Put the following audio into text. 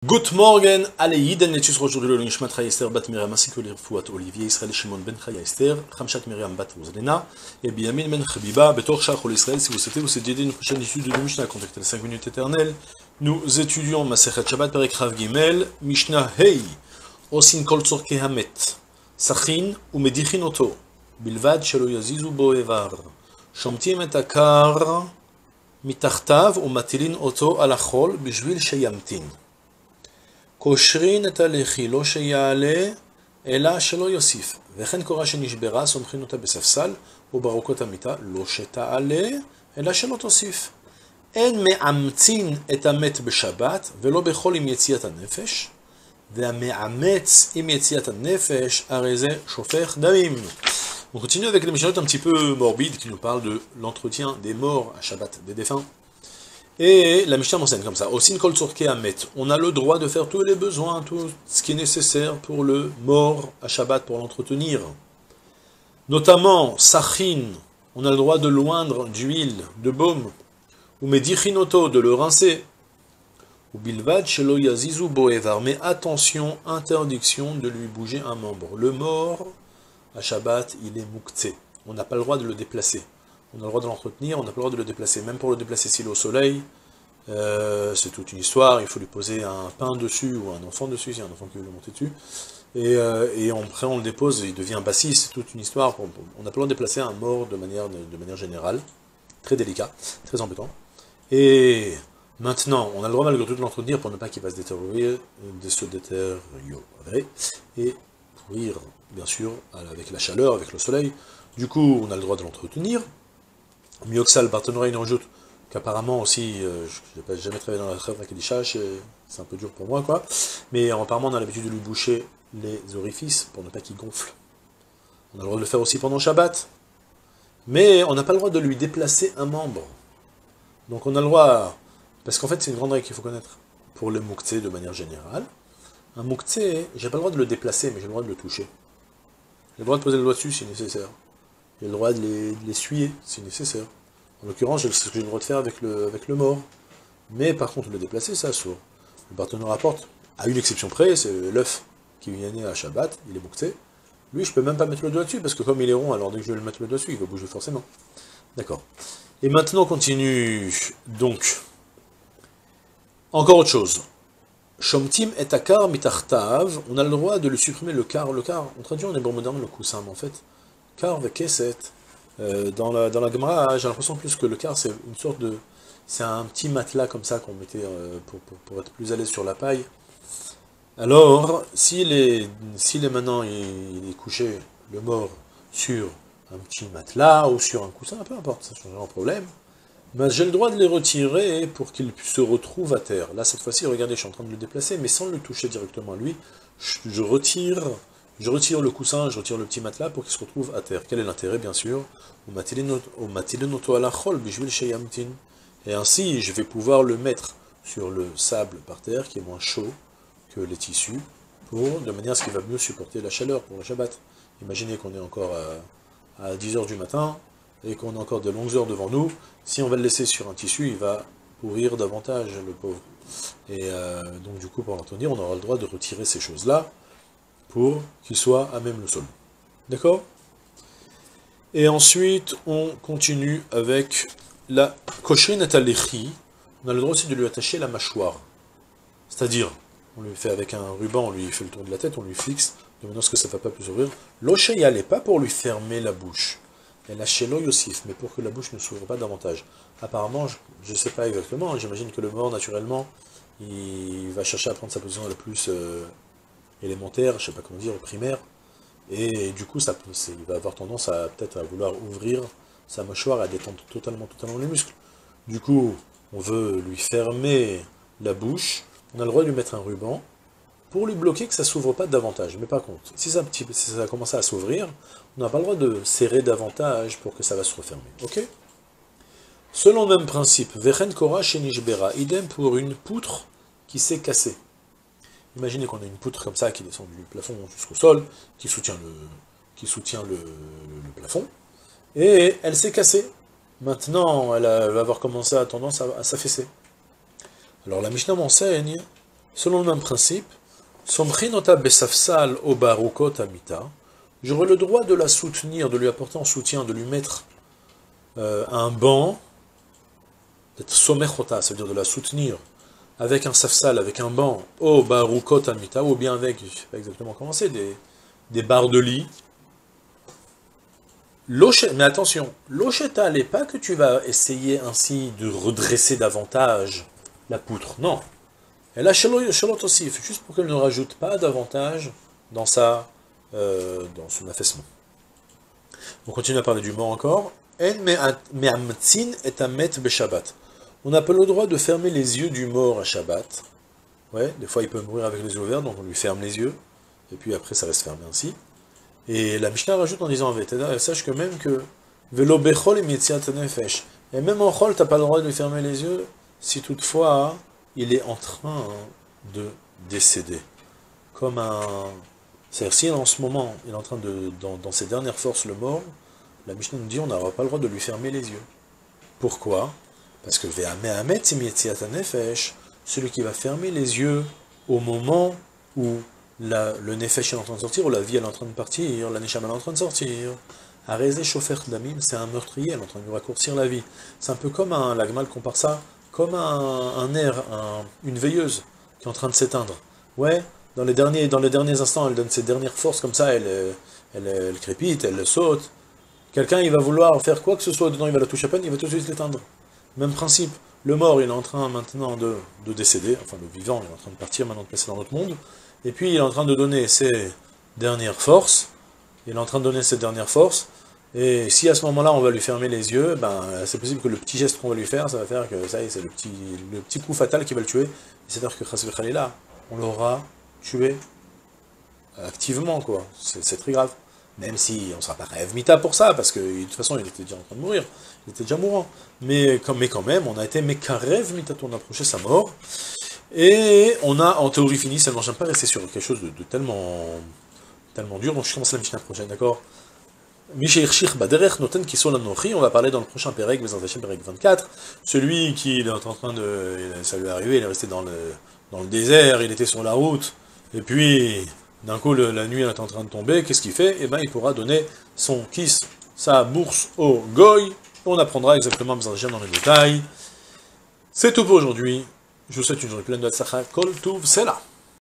Good morning, allez, Yiden, l'étude aujourd'hui le Nishmat Chaya Esther Bat Miriam, ainsi que les Refouat Olivier, Israël Shimon Ben Chaya Esther, Khamshat Miriam Bat Rosalena, et Biyamin Ben Chabiba, Betor Shachol Israël. Si vous souhaitez vous aider une prochaine étude de Mishnah, contactez les 5 minutes éternelles. Nous étudions Masechet Shabbat, Perek Rav Gimel, Mishnah Hey, Osin Kol Tzorkei Hamet, Sachin ou Medichin Oto, Bilvad Shelo Yazizu Bo Evar, Shomtim et Akar, Mitachtav ou Matilin Oto Alachol, Bishvil Sheyamtin. קושרין את הלחי לא שיעלה, אלא שלא יוסיף. וכן קורה שנשברה, סומכין אותה בספסל, וברוקות המיטה, לא שתעלה, אלא שלא תוסיף. אין מאמצין את המת בשבת, ולא בכל עם יציאת הנפש, והמאמץ עם יציאת הנפש, הרי זה שופך דמים. On continue avec les Mishnayot un petit peu morbides qui nous parlent de l'entretien des morts à Shabbat, des défunts. Et la Mishnah m'enseigne comme ça. Osin kol tzorkei hamet. On a le droit de faire tous les besoins, tout ce qui est nécessaire pour le mort à Shabbat, pour l'entretenir. Notamment, sachin, on a le droit de loindre d'huile, de baume. Ou medichinoto, de le rincer. Ou bilvad shelo yazizu bo evar. Mais attention, interdiction de lui bouger un membre. Le mort à Shabbat, il est muktzeh. On n'a pas le droit de le déplacer. On a le droit de l'entretenir, on n'a pas le droit de le déplacer. Même pour le déplacer s'il est au soleil, c'est toute une histoire. Il faut lui poser un pain dessus ou un enfant dessus, si un enfant qui veut le monter dessus. Et après on le dépose, il devient bassis, c'est toute une histoire. On n'a pas le droit de déplacer un mort de manière générale. Très délicat, très embêtant. Et maintenant, on a le droit malgré tout de l'entretenir pour ne pas qu'il va se détériorer, et pourrir, bien sûr, avec la chaleur, avec le soleil. Du coup, on a le droit de l'entretenir. Mieux que ça, le Barthénorai il en rajoute qu'apparemment aussi, je n'ai jamais travaillé dans la Chevra Kedisha, c'est un peu dur pour moi, quoi. Mais apparemment, on a l'habitude de lui boucher les orifices pour ne pas qu'il gonfle. On a le droit de le faire aussi pendant Shabbat. Mais on n'a pas le droit de lui déplacer un membre. Donc on a le droit, parce qu'en fait, c'est une grande règle qu'il faut connaître pour le muktzeh de manière générale. Un muktzeh, j'ai pas le droit de le déplacer, mais j'ai le droit de le toucher. J'ai le droit de poser le doigt dessus si nécessaire. J'ai le droit de l'essuyer si nécessaire. En l'occurrence, c'est ce que j'ai le droit de faire avec le mort. Mais par contre, le déplacer, c'est assourd. Le Barthénorai rapporte, à une exception près, c'est l'œuf qui vient né à Shabbat, il est muktzeh. Lui, je peux même pas mettre le doigt dessus, parce que comme il est rond, alors dès que je vais le mettre le doigt dessus, il va bouger forcément. D'accord. Et maintenant, on continue. Donc, encore autre chose. Shomtim et akar mitachtav, on a le droit de lui supprimer le quart. Le quart, on traduit en hébreu moderne le coussin, mais en fait, quart avec keset. Dans la Gemara, j'ai l'impression plus que le quart, c'est une sorte de... C'est un petit matelas comme ça qu'on mettait pour être plus à l'aise sur la paille. Alors, s'il est maintenant, il est couché, le mort, sur un petit matelas ou sur un coussin, peu importe, ça change un problème, mais j'ai le droit de les retirer pour qu'il se retrouve à terre. Là, cette fois-ci, regardez, je suis en train de le déplacer, mais sans le toucher directement à lui, je retire le coussin, je retire le petit matelas pour qu'il se retrouve à terre. Quel est l'intérêt, bien sûr? Et ainsi, je vais pouvoir le mettre sur le sable par terre, qui est moins chaud que les tissus, de manière à ce qu'il va mieux supporter la chaleur pour le Shabbat. Imaginez qu'on est encore à 10 h du matin, et qu'on a encore de longues heures devant nous. Si on va le laisser sur un tissu, il va pourrir davantage, le pauvre. Et donc, du coup, pour l'entretenir, on aura le droit de retirer ces choses-là, pour qu'il soit à même le sol. D'accord? Et ensuite, on continue avec la kosherin et alechi. On a le droit aussi de lui attacher la mâchoire. C'est-à-dire, on lui fait avec un ruban, on lui fait le tour de la tête, on lui fixe, de manière à ce que ça ne va pas plus ouvrir. L'oshaya n'est pas pour lui fermer la bouche. Elle a shelo yosif, mais pour que la bouche ne s'ouvre pas davantage. Apparemment, je ne sais pas exactement, j'imagine que le mort, naturellement, il va chercher à prendre sa position la plus... élémentaire, je sais pas comment dire, primaire, et du coup, il va avoir tendance à peut-être à vouloir ouvrir sa mâchoire, à détendre totalement les muscles. Du coup, on veut lui fermer la bouche, on a le droit de lui mettre un ruban, pour lui bloquer que ça s'ouvre pas davantage. Mais par contre, si ça commence à s'ouvrir, on n'a pas le droit de serrer davantage pour que ça va se refermer. Ok? Selon le même principe, Vechen Kora Shenishbera, idem pour une poutre qui s'est cassée. Imaginez qu'on a une poutre comme ça qui descend du plafond jusqu'au sol, qui soutient le plafond, et elle s'est cassée. Maintenant, elle va avoir commencé à tendance à s'affaisser. Alors la Mishnah m'enseigne selon le même principe, Somchinota besafsal o barukot amita, j'aurai le droit de la soutenir, de lui apporter en soutien, de lui mettre un banc, d'être somechota, c'est-à-dire de la soutenir, avec un safsal, avec un banc, o barukot amita, ou bien avec, je ne sais pas exactement comment c'est, des barres de lit. Mais attention, l'osheta n'est pas que tu vas essayer ainsi de redresser davantage la poutre, non. Elle a shalot aussi, juste pour qu'elle ne rajoute pas davantage dans dans son affaissement. On continue à parler du mort encore. En me'amtsin et amet beshabbat. On n'a pas le droit de fermer les yeux du mort à Shabbat. Ouais, des fois il peut mourir avec les yeux ouverts, donc on lui ferme les yeux, et puis après ça reste fermé ainsi. Et la Mishnah rajoute en disant, sache que même que velo bechol et mitziat nefesh, et même en chol, t'as pas le droit de lui fermer les yeux, si toutefois il est en train de décéder. Comme c'est-à-dire si en ce moment il est en train dans ses dernières forces le mort, la Mishnah nous dit on n'aura pas le droit de lui fermer les yeux. Pourquoi? Parce que ve'amehamet mitziat nefesh, celui qui va fermer les yeux au moment où le nefesh est en train de sortir, ou la vie elle est en train de partir, la neshama est en train de sortir. Arezé chofer damim, c'est un meurtrier, elle est en train de lui raccourcir la vie. C'est un peu comme la Gemara compare ça, comme un air, une veilleuse qui est en train de s'éteindre. Ouais, dans les derniers instants, elle donne ses dernières forces, comme ça, elle crépite, elle saute. Quelqu'un, il va vouloir faire quoi que ce soit dedans, il va la toucher à peine, il va tout de suite l'éteindre. Même principe, le mort, il est en train maintenant de décéder, enfin le vivant, il est en train de partir maintenant, de passer dans l'autre monde, et puis il est en train de donner ses dernières forces, et si à ce moment-là on va lui fermer les yeux, ben c'est possible que le petit geste qu'on va lui faire, ça va faire que ça y est, c'est le petit coup fatal qui va le tuer, c'est-à-dire que Chas v'Chalila, on l'aura tué activement, quoi, c'est très grave. Même si on ne sera pas rêve mita pour ça, parce que de toute façon il était déjà en train de mourir, il était déjà mourant. Mais quand même, on a été mekarev mita, on a approché sa mort, et on a en théorie fini, seulement j'aime pas rester sur quelque chose de tellement dur, donc je commence la Mishnah prochaine, d'accord? On va parler dans le prochain Pérec, Pérec 24, celui qui est en train ça lui est arrivé, il est resté dans le désert, il était sur la route, et puis d'un coup la nuit est en train de tomber, qu'est-ce qu'il fait? Eh bien il pourra donner son kiss, sa bourse au goy, on apprendra exactement dans les détails. C'est tout pour aujourd'hui, je vous souhaite une journée pleine de tzachak, kol tuv, c'est là.